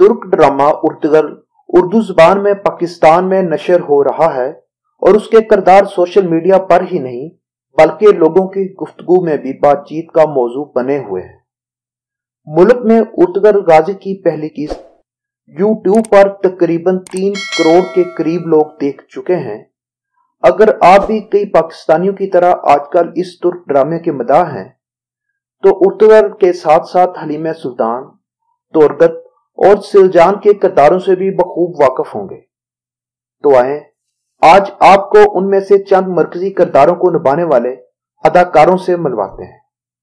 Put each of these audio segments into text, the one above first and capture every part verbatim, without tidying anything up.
तुर्क ड्रामा उर्तुगल उर्दू जुबान में पाकिस्तान में नशर हो रहा है और उसके किरदार सोशल मीडिया पर ही नहीं बल्कि लोगों की गुफ्तगू में भी बातचीत का मौजू बने हुए हैं। मुल्क में उर्तुगल गाजी की पहली किस्त यूट्यूब पर तकरीबन तीन करोड़ के करीब लोग देख चुके हैं। अगर आप भी कई पाकिस्तानियों की तरह आजकल इस तुर्क ड्रामे के मदाह हैं तो उर्तुगल के साथ साथ हलीमा सुल्तान, तोरगत और सिलजान के किरदारों से भी बखूब वाकिफ होंगे। तो आए आज आपको उनमें से चंद मरकजी किरदारों को निभाने वाले अदाकारों से मिलवाते हैं।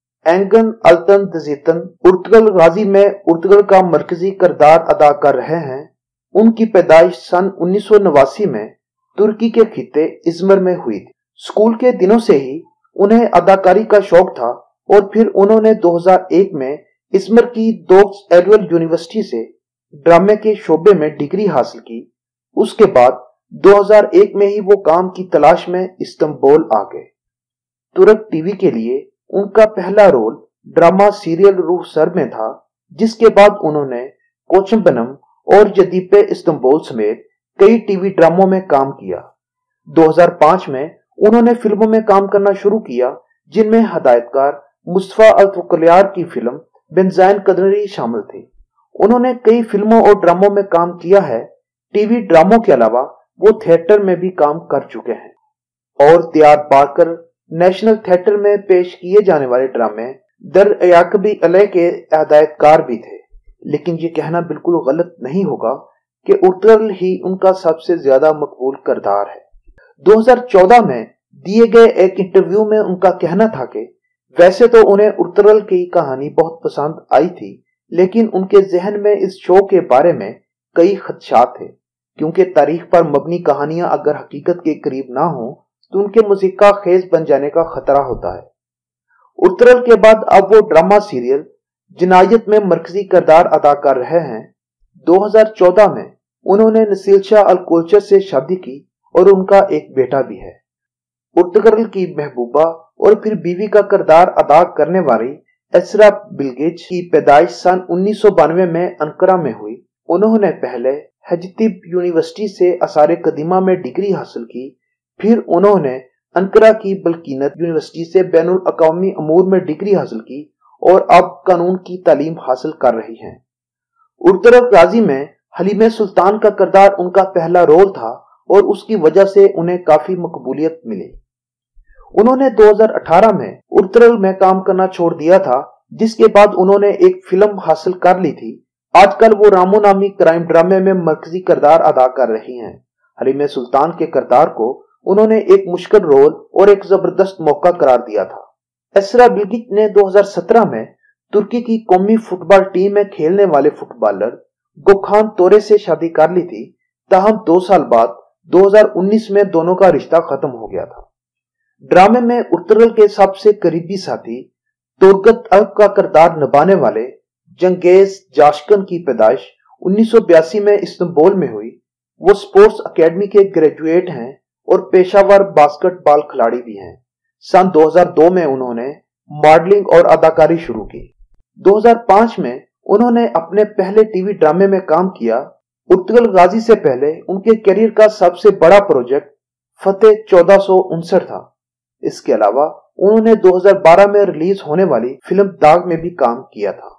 एंगन अल्तन दजीतन उर्तुगल गाजी में उर्तुगल का मरकजी किरदार अदा कर रहे हैं। उनकी पैदाइश सन उन्नीस सौ नवासी में तुर्की के खिते इज़मिर में हुई थी। स्कूल के दिनों से ही उन्हें अदाकारी का शौक था और फिर उन्होंने दो हज़ार एक में इज़मिर की दोक्स एडुअल यूनिवर्सिटी से ड्रामे के शोबे में डिग्री हासिल की। उसके बाद दो हज़ार एक में ही वो काम की तलाश में इस्तांबुल आ गए। तुर्क टीवी के लिए उनका पहला रोल ड्रामा सीरियल रूह सर में था, जिसके बाद उन्होंने कोचमबनम और जदीपे इस्तांबुल समेत कई टीवी ड्रामों में काम किया। दो हज़ार पाँच में उन्होंने फिल्मों में काम करना शुरू किया, जिनमें हदायतकार मुस्तफा अल-तुकलियार की फिल्म बेंजाइन कदरी शामिल थी। उन्होंने कई फिल्मों और ड्रामों में काम किया है। टीवी ड्रामों के अलावा वो थिएटर में भी काम कर चुके हैं और त्यार पाकर नेशनल थिएटर में पेश किए जाने वाले ड्रामे दर याकबी अलह के हदायतकार भी थे। लेकिन ये कहना बिल्कुल गलत नहीं होगा कि उर्तुगल ही उनका सबसे ज्यादा मकबूल किरदार है। दो हज़ार चौदह में दिए गए एक इंटरव्यू में उनका कहना था कि वैसे तो उन्हें उर्तुगल की कहानी बहुत पसंद आई थी, लेकिन उनके जहन में इस शो के बारे में कई खदशात थे, क्योंकि तारीख पर मबनी कहानियां अगर हकीकत के करीब ना हो तो उनके मुसीका खेज बन जाने का खतरा होता है। उर्तुगल के बाद अब वो ड्रामा सीरियल जिनायत में मरकजी किरदार अदा कर रहे हैं। दो हज़ार चौदह में उन्होंने नसीलशाह अल कोलचर से शादी की और उनका एक बेटा भी है। उर्तुगल की महबूबा और फिर बीवी का किरदार अदा करने वाली एसरा बिल्गिच की पैदाइश सन उन्नीस सौ बानवे में अंकारा में हुई। उन्होंने पहले हजतिब यूनिवर्सिटी से आसार कदीमा में डिग्री हासिल की, फिर उन्होंने अंकारा की बल्कीनत यूनिवर्सिटी से बैनुल अक़वामी अमूर में डिग्री हासिल की और अब कानून की तालीम हासिल कर रही हैं। उर्तुगल गाजी में हलीमा सुल्तान का किरदार उनका पहला रोल था और उसकी वजह से उन्हें काफी मकबूलियत मिली। उन्होंने दो हज़ार अठारह में उर्तुगल में काम करना छोड़ दिया था, जिसके बाद उन्होंने एक फिल्म हासिल कर ली थी। आजकल वो रामो नामी क्राइम ड्रामे में मरकजी किरदार अदा कर रही हैं। हलीमा सुल्तान के किरदार को उन्होंने एक मुश्किल रोल और एक जबरदस्त मौका करार दिया था। एसरा बिल्गिच ने दो हज़ार सत्रह में तुर्की की कौमी फुटबॉल टीम में खेलने वाले फुटबॉलर गोखान तोरे से शादी कर ली थी। ताहम दो साल बाद दो हज़ार उन्नीस में दोनों का रिश्ता खत्म हो गया था। ड्रामे में उर्तुगल के सबसे करीबी साथी तोरगत अल्प का किरदार निभाने वाले जंगेज जाशकन की पैदाइश उन्नीस सौ बयासी में इस्तांबुल में हुई। वो स्पोर्ट्स अकेडमी के ग्रेजुएट हैं और पेशावर बास्केटबॉल खिलाड़ी भी हैं। सन दो हज़ार दो में उन्होंने मॉडलिंग और अदाकारी शुरू की। दो हज़ार पाँच में उन्होंने अपने पहले टीवी ड्रामे में काम किया। उर्तुगल गाजी से पहले उनके करियर का सबसे बड़ा प्रोजेक्ट फतेह चौदह सौ उनसठ था। इसके अलावा उन्होंने दो हज़ार बारह में रिलीज होने वाली फिल्म दाग में भी काम किया था।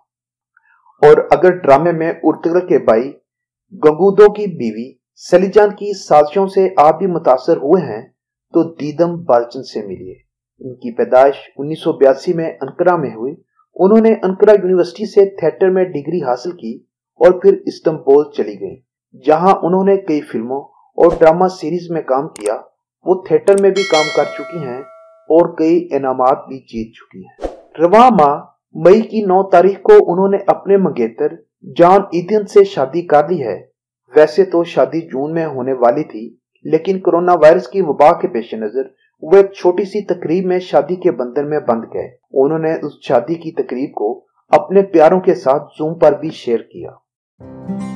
और अगर ड्रामे में उर्तुगल के भाई गंगूदो की बीवी सलीजान की साजिशों से आप भी मुतासर हुए हैं तो दीदम बाल्चन से मिलिए। इनकी पैदाइश उन्नीस सौ बयासी में अंकारा में हुई। उन्होंने अंकारा यूनिवर्सिटी से थिएटर में डिग्री हासिल की और फिर इस्तांबुल चली गईं, जहां उन्होंने कई फिल्मों और ड्रामा सीरीज में काम किया। वो थिएटर में भी काम कर चुकी हैं और कई इनामात भी जीत चुकी हैं। रवां माह मई की नौ तारीख को उन्होंने अपने मंगेतर जॉन ईदन से शादी कर ली है। वैसे तो शादी जून में होने वाली थी, लेकिन कोरोना वायरस की वबा के पेश नजर वो एक छोटी सी तकरीब में शादी के बंधन में बंध गए। उन्होंने उस शादी की तकरीब को अपने प्यारों के साथ जूम पर भी शेयर किया।